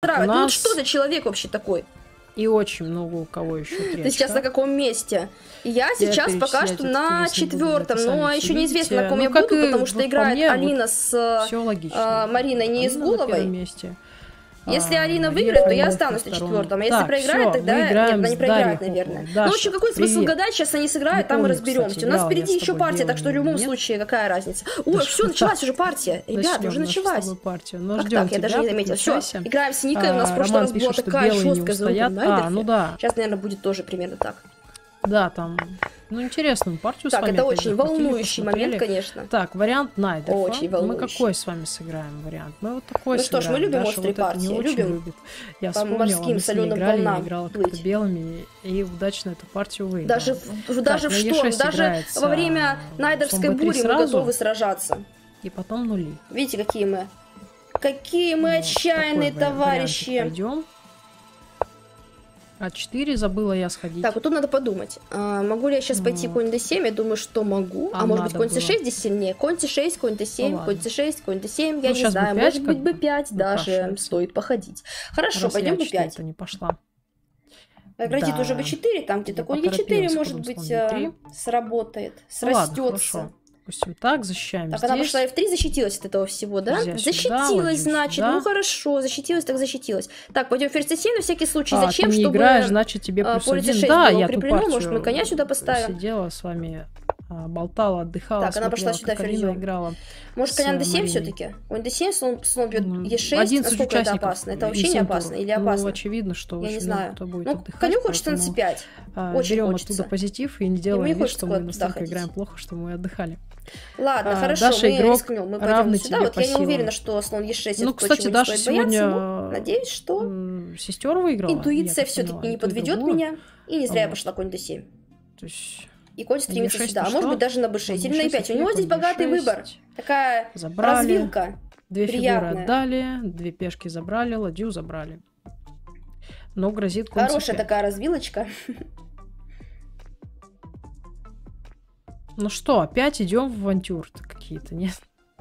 устраивает. Ну вот что за человек вообще такой? И очень много у кого еще тречка. Ты сейчас на каком месте? Я сейчас пока что на 4-м, но еще неизвестно, на каком я буду, потому что играет Алина с Мариной не Изгуловой. Если Алина выиграет, то я останусь на 4-м, а если проиграет, тогда нет, она не проиграет, наверное. Ну, в общем, какой смысл гадать, сейчас они сыграют, там мы разберемся. У нас впереди еще партия, так что в любом случае, какая разница. Ой, все, началась уже партия. Ребят, уже началась. Как так? Я даже не заметила. Все, играем с Никой, у нас в прошлый раз была такая жесткая залупа на Найдерфе. Сейчас, наверное, будет тоже примерно так. Да, там, ну, интересную партию так, с вами. Так, это очень волнующий момент, конечно. Так, вариант Найдерфа. Очень волнующий. Мы какой с вами сыграем вариант? Мы вот такой Ну что ж, мы любим острые партии, любим Я по вспомнила, морским соленым волнам играла как-то белыми и удачно эту партию выиграла. Даже в шторм, даже во время Найдерской бури мы готовы сражаться. И потом нули. Видите, какие мы отчаянные товарищи. Пойдем. А4 забыла я сходить. Так, вот тут надо подумать. Могу ли я сейчас пойти конь d7? Я думаю, что могу. А может быть конь c6 здесь сильнее? Конь c6, конь d7, конь c6, конь d7. Я не знаю. Может быть b5 даже стоит походить. Хорошо, пойдем b5. Это не пошла. Грозит уже b4, там где-то конь e4, может быть, сработает, срастется. Пусть вот так, защищаем так, здесь. она пошла f3, защитилась от этого всего, да? Защитилась, значит, ну хорошо, защитилась, так защитилась. Так, пойдем ферзь c7 на всякий случай. Зачем, ты не чтобы играешь, значит, тебе плюс поле c6 да, было я укреплено, может, мы коня сюда поставим. Сидела с вами, болтала, отдыхала. Так, она пошла сюда ферзем. Играла. Может, коня на d7 все-таки? Конь d7, слон бьет e6, насколько это опасно? Это вообще не опасно или опасно? Ну, очевидно, что я не знаю. Кто будет ну, коню хочется на c5. Очень берем хочется. оттуда позитив и не делаем вид, что мы настолько играем плохо, что мы отдыхали. Ладно, хорошо, мы рискнем, мы пойдем сюда. Вот я не уверена, что слон e6 ну, кстати, Даша сегодня надеюсь, что сестер выиграла. Интуиция все-таки не подведет меня. И не зря я пошла конь d7. И конь стремится сюда. А может быть даже на b6 или на e5. У него здесь богатый выбор. Такая развилка. Две фигуры отдали, две пешки забрали, ладью забрали. Но грозит конь c5. Хорошая такая развилочка. Ну что, опять идем в авантюры какие-то, нет?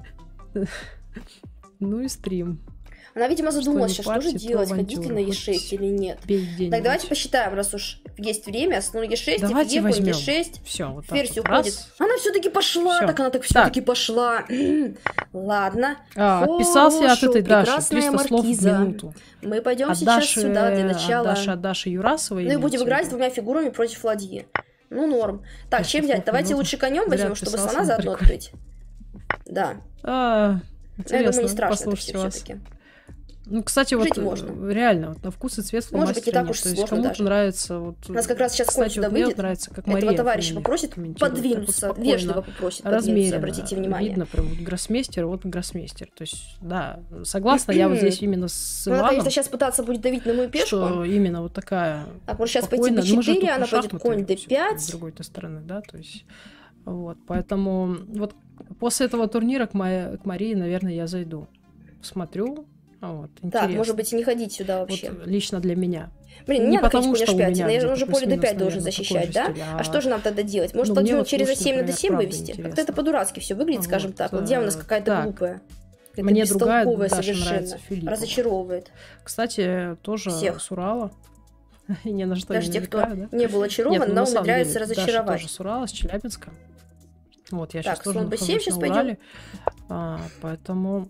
Ну и стрим. Она, видимо, задумалась, что же делать, ходить ли на e6 или нет. Так, давайте посчитаем, раз уж есть время. Слон e6, давайте конь d6, все, вот ферзь уходит. Она все-таки пошла, так она так все-таки пошла. Ладно. Отписался от этой Даши, 300 слов в минуту. Мы пойдем сейчас сюда для начала. Даши Юрасовой. Ну и будем играть с двумя фигурами против ладьи. Ну, норм. Так, чем взять? Давайте лучше конем возьмем, чтобы слона заодно открыть. Да. Я думаю, не страшно это все-таки. Ну, кстати, вот реально, вот на вкус и цвет фломастера. Может быть, не так уж сложно даже. Кому-то нравится... Вот, у нас как раз сейчас конь сюда выйдет. Нравится, как этого товарища попросит подвинуться, вежливо попросит подвинуться, обратите внимание. Видно, прям вот гроссмейстер, вот гроссмейстер. То есть, да, согласна, я вот здесь именно с Иваном. Она, конечно, сейчас пытаться будет давить на мою пешку. Что именно вот такая... Так, может сейчас пойти b4, она пойдет конь d5. С другой стороны, да, то есть... Вот, поэтому вот после этого турнира к Марии, наверное, я зайду. Смотрю. Вот, так, может быть, и не ходить сюда вообще. Вот, лично для меня. Блин, не надо ходить конь h5, наверное, уже поле d5 должен защищать, да? А что же нам тогда делать? Может, пойдем через a7 на d7 вывести? Как-то это по-дурацки все выглядит, скажем так. Ладья у нас какая-то глупая. Мне другая совершенно. Разочаровывает. Кстати, тоже с Урала. И ни на что даже не те, кто не был очарован, но умудряется разочаровать. Тоже с Урала, с Челябинска. Вот, я сейчас тоже слон b7 сейчас пойдем. Поэтому...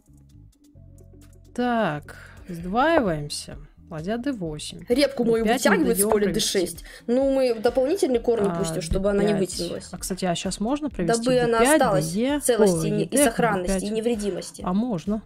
Так, сдваиваемся. Ладья d8. Репку мою вытягивает с поля d6. Ну, мы дополнительный корни пустим, чтобы она не вытянулась. А, кстати, сейчас можно провести дабы она осталась в целости и сохранности, и невредимости. А можно.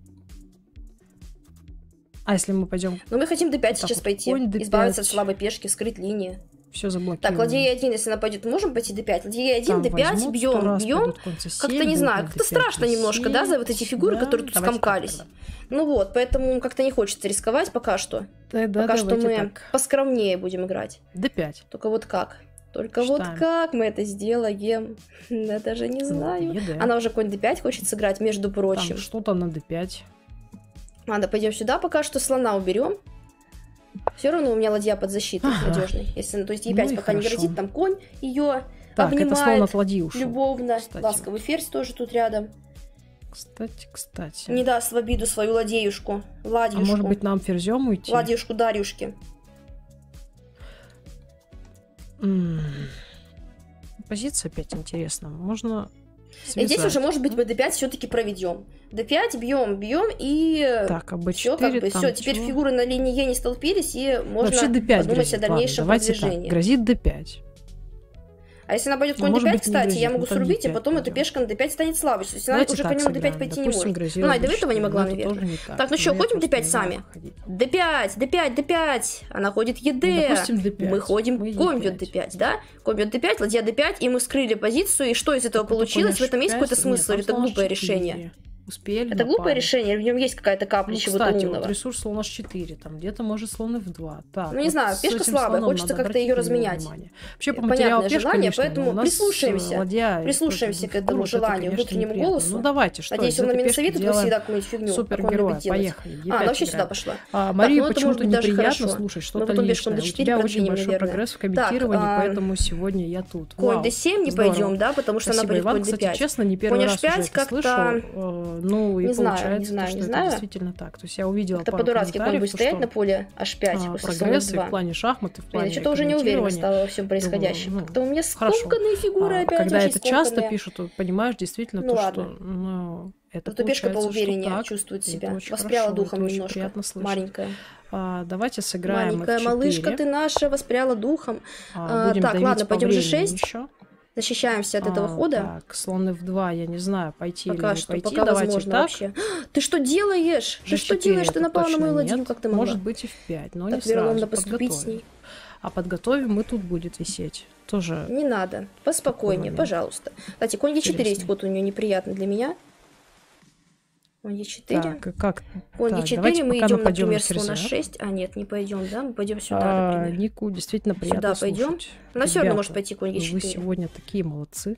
А если мы пойдем... Ну, мы хотим d5 сейчас пойти. Избавиться от слабой пешки, скрыть линии. Все заблокировано. Так, ладья e1, если она пойдет, можем пойти d5. Ладья e1, d5, бьем. Как-то не знаю, как-то страшно немножко, да, за вот эти фигуры, которые тут скомкались. Ну вот, поэтому как-то не хочется рисковать пока что. Пока что мы поскромнее будем играть. d5. Только вот как? Только вот как мы это сделаем? Я даже не знаю. Она уже конь d5 хочет сыграть, между прочим. Что-то на d5. Ладно, пойдем сюда пока что, слона уберем. Все равно у меня ладья под защитой надежной. Если, то есть e5 пока не грозит, там конь ее обнимает это слон от ладьи ушел, любовно. кстати. Ласковый ферзь тоже тут рядом. Кстати. Не даст в обиду свою ладеюшку. Ладьюшку. А может быть, нам ферзем уйти? Ладьюшку Дарюшки. Позиция опять интересна. Можно связать. И здесь уже, может быть, мы d5 все-таки проведем. d5 бьем и так, а b4 все, как бы, все. Теперь фигуры на линии Е не столпились, и можно подумать о дальнейшем продвижении. Грозит d5. А если она пойдет конь d5, кстати, я могу срубить, и потом эта пешка на d5 станет слабой. То есть она уже конем на d5 пойти не может. Ну, она и до этого не могла, наверное. Так, ну что, ходим d5 сами? d5. Она ходит ед. Мы ходим конь бьет d5, да? Конь бьет d5, ладья d5, и мы скрыли позицию. И что из этого получилось? В этом есть какой-то смысл? Или это глупое решение? Успели. Это глупое решение, в нем есть какая-то капля чего-то умного. Вот ресурс слон h4, там где-то может слон f2. Так, ну не знаю, пешка слабая, хочется как-то ее разменять. Вообще по материалу пешка, желание, конечно, поэтому прислушаемся к этому желанию, внутреннему голосу. Ну давайте, что? Надеюсь, он на меня советует, мы всегда какую-нибудь фигню. Супергерой, поехали. Она вообще сюда пошла. Марию почему-то неприятно слушать что-то лишнее. У тебя очень большой прогресс в комментировании, поэтому сегодня я тут. Конь d7 не пойдем, да, потому что она пойдет конь d5. Кстати, честно, не первый раз уже это слышу. Ну и получается, что это действительно так. То есть я увидела пару по-дурацки конь будет стоять на поле h5 после прогрессы в плане шахмат и в плане что-то уже не уверена стала во всем происходящем. Как-то у меня скомканные фигуры опять. Когда это часто пишут, то понимаешь действительно то, что это получается, пешка поувереннее чувствует себя. Воспряла духом немножко. Маленькая. Давайте сыграем маленькая малышка ты наша, воспряла духом. Так, ладно, пойдем g6. Защищаемся от этого хода. Так, слон f2, я не знаю, пойти пока или не пойти. Пока давайте возможно так. Вообще. Ты что делаешь? Ты что делаешь? Ты напала на мою ладью, как ты могла? Может быть f5, но так не сразу. поступить с ней. А подготовим, и тут будет висеть. Тоже. Не надо. Поспокойнее, пожалуйста. Кстати, конь e4 есть ход у нее неприятный для меня. Конь e4. Так, как? Конь e4, мы идем, например, слон h6. А, нет, не пойдем, да? Мы пойдем сюда, например. Нику действительно приятно сюда пойдем. Она все равно может пойти конь e4. Вы сегодня такие молодцы.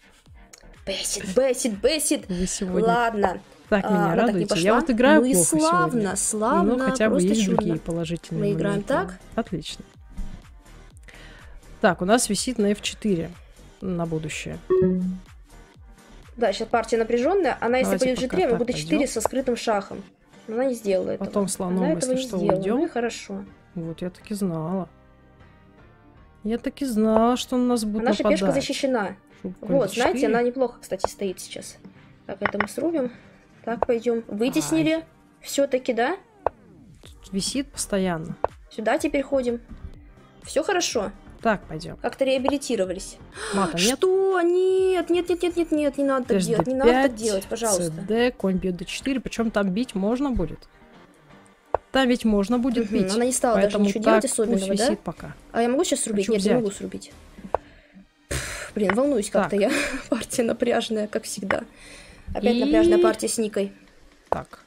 Бесит. Вы сегодня... Ладно. Так меня радуете. Я вот играю плохо сегодня. Славно, но хотя бы есть чудно. другие положительные Мы играем моменты. так? Отлично. Так, у нас висит на f4 на будущее. Да, сейчас партия напряженная. Она, если пойдет g3, она будет 4 со скрытым шахом. Но она не сделала этого. Потом слоном, она если что, уйдем. уйдем. Ну и хорошо. Вот, я таки знала. Я таки знала, что он нас будет наша нападать. Пешка защищена. Вот, знаете, она неплохо, кстати, стоит сейчас. Так, это мы срубим. Так, пойдем. Вытеснили. Все-таки, да? Тут висит постоянно. Сюда теперь ходим. Все хорошо. Так, пойдем. Как-то реабилитировались. Мата нет? Что? Нет, не надо так делать. Не надо так делать, пожалуйста. ЦД, конь бьет d4, причем там бить можно будет. Там ведь можно будет бить. Она не стала даже ничего делать особенного, да? Пока. А я могу сейчас срубить? Нет, не могу срубить. Блин, волнуюсь как-то я. Партия напряженная, как всегда. Опять напряженная партия с Никой. Так.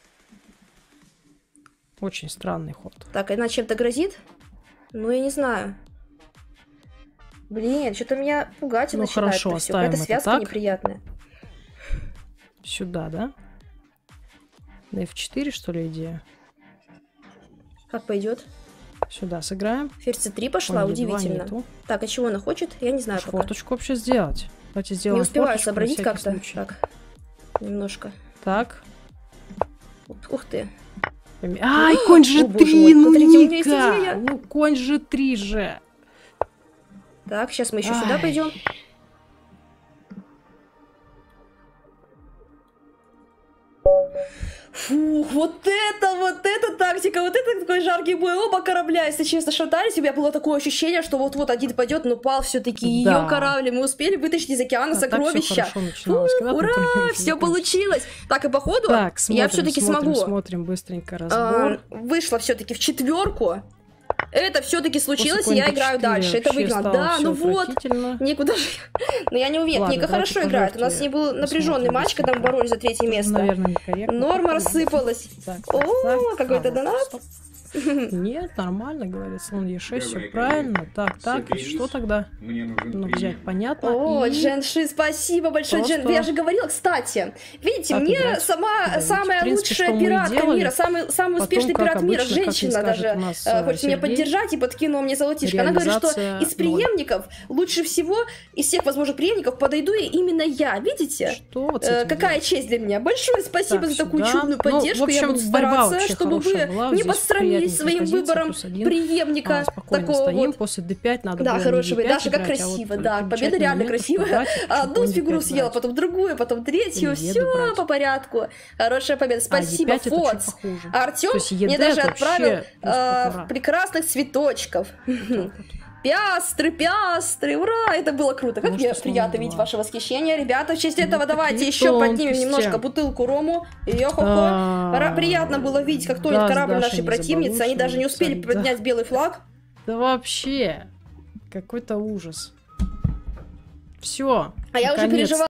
Очень странный ход. Так, она чем-то грозит? Ну, я не знаю. Блин, что-то меня пугать начинает. Хорошо, оставим это связка так. неприятная. Сюда, да? На f4, что ли, идея? Как пойдет? Сюда сыграем. Ферзь c3 пошла, удивительно. Так, а чего она хочет? Я не знаю. Форточку вообще сделать. Давайте сделаем. Не успеваю сообразить как-то. Так, немножко. Так. Ух ты. Ай, конь g3, ну Ника! Ну, конь g3 же. Так, сейчас мы еще сюда пойдем. Фух, вот это тактика, вот это такой жаркий бой. Оба корабля, если честно, шатались. У меня было такое ощущение, что вот-вот один пойдет, но пал все-таки ее корабль. Мы успели вытащить из океана сокровища. Ура, все получилось. Так, и походу я все-таки смогу. Смотрим быстренько разбор. Вышла все-таки в четверку. Это все-таки случилось, и я играю дальше. Это выиграно. Да, ну вот. Никуда же. Но я не уверена. Ника хорошо играет. У нас не был напряженный матч, когда мы боролись за третье место. Наверное, некорректно. Норма рассыпалась. О, какой-то донат. Нет, нормально, говорит слон Е6, все правильно. Так, что тогда? Ну, взять, понятно. О, Дженши, спасибо большое, Джен. Я же говорила, кстати, видите, мне самая лучшая пиратка мира, самый успешный пират мира, женщина даже, хочет меня поддержать и подкинула мне золотишко. Она говорит, что из преемников лучше всего, из всех возможных преемников, подойду именно я. Видите? Что? Какая честь для меня. Большое спасибо за такую чудную поддержку. Я буду стараться, чтобы вы не посрамились своим выбором преемника такого вот. После d5 надо да, было хорошего, Даша, как красиво, да, победа реально красивая. Одну фигуру съела, потом другую, потом третью, все по порядку. Хорошая победа, спасибо, Фоц. А Артём мне даже отправил прекрасных цветочков. Пиастры, ура, это было круто. Как мне приятно видеть ваше восхищение. Ребята, в честь этого давайте еще поднимем немножко бутылку рому. Йо-хо-хо. Приятно было видеть, как тонет корабль нашей противницы. Они даже не успели поднять белый флаг. Да вообще, какой-то ужас. Все. А я уже переживала.